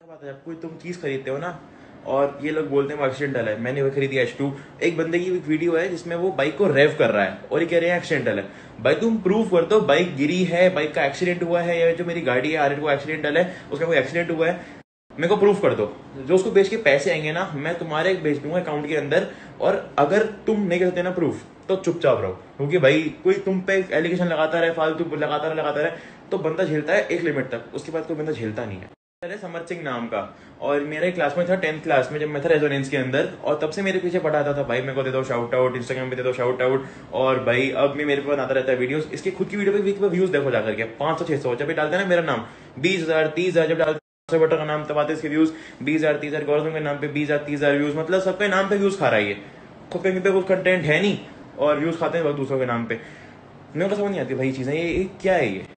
बात है, जब कोई तुम चीज खरीदते हो ना और ये लोग बोलते हैं वो एक्सीडेंटल है, मैंने वो खरीदी H2। एक बंदे की वीडियो है जिसमें वो बाइक को रेव कर रहा है और ये कह रहे हैं एक्सीडेंटल है। भाई तुम प्रूव कर दो बाइक गिरी है, बाइक का एक्सीडेंट हुआ है, या जो मेरी गाड़ी है R8 वो एक्सीडेंटल है, उसका कोई एक्सीडेंट हुआ है, मेरे को प्रूफ कर दो। जो उसको बेच के पैसे आएंगे ना, मैं तुम्हारे भेज दूंगा अकाउंट के अंदर। और अगर तुम नहीं कर सकते ना प्रूफ, तो चुपचाप रहो, क्योंकि भाई कोई तुम पे एलिगेशन लगाता रहे, फालतू लगाता रहे, तो बंदा झेलता है एक लिमिट तक, उसके बाद कोई बंदा झेलता नहीं है। पहले समर सिंह नाम का, और मेरा एक क्लासमेट था 10th क्लास में, जब मैं था रेजोनेंस के अंदर, और तब से मेरे पीछे पड़ा आता था, भाई मेरे को दे दो शाउट आउट, इंस्टाग्राम पे दे दो शाउट आउट। और भाई अब भी मेरे पे बनाता रहता है वीडियोस, इसकी खुद की वीडियो पे व्यूज देखो जाकर के 500-600, जब भी डालते हैं ना मेरा नाम 20,000 30,000, जब डालते बटर का नाम तब आते इसके व्यूज 20,000 30,000, गौरव के नाम पे 20,000 30,000 व्यूज, मतलब सबके नाम पे व्यूज खा रहा है ये, खुद कहीं पे कुछ कंटेंट है नहीं और व्यूज खाते हैं दूसरों के नाम पे। मेरे को समझ नहीं आती भाई चीजें, ये क्या है ये।